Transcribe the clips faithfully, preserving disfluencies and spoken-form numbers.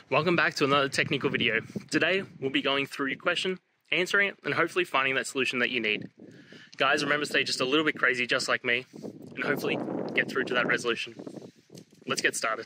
Welcome back to another technical video. Today, we'll be going through your question, answering it, and hopefully finding that solution that you need. Guys, remember to stay just a little bit crazy, just like me, and hopefully get through to that resolution. Let's get started.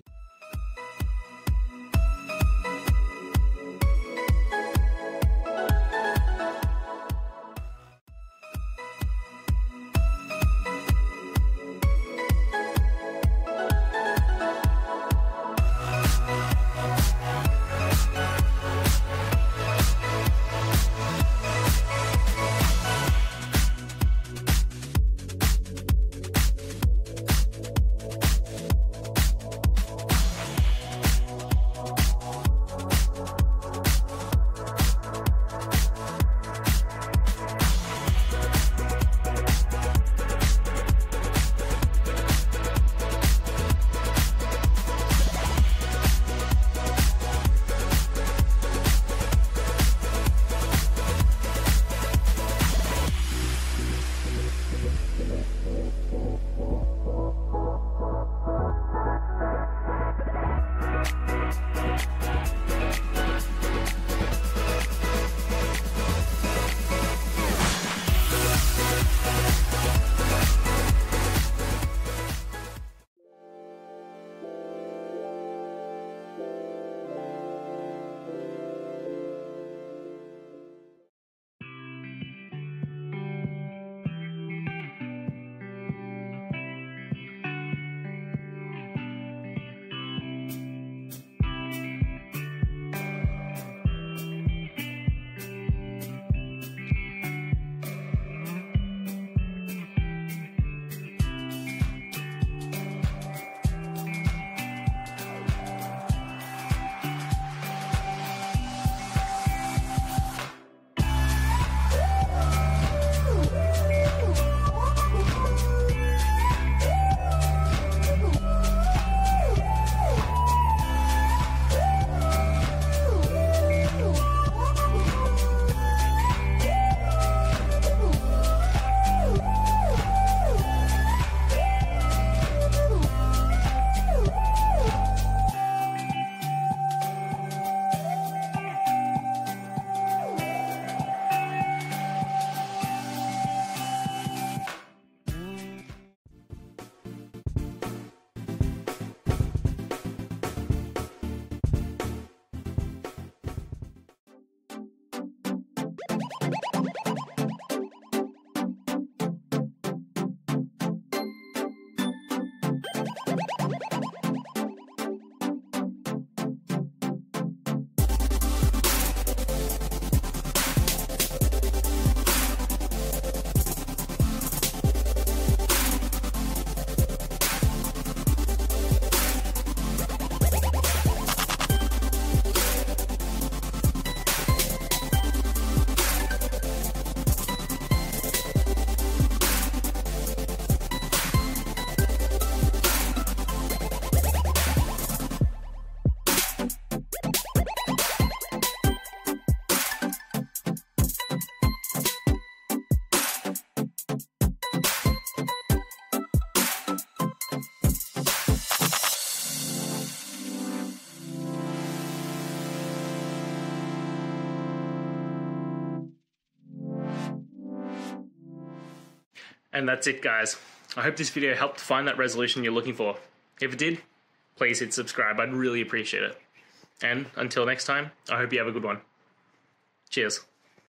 And that's it, guys. I hope this video helped find that resolution you're looking for. If it did, please hit subscribe. I'd really appreciate it. And until next time, I hope you have a good one. Cheers.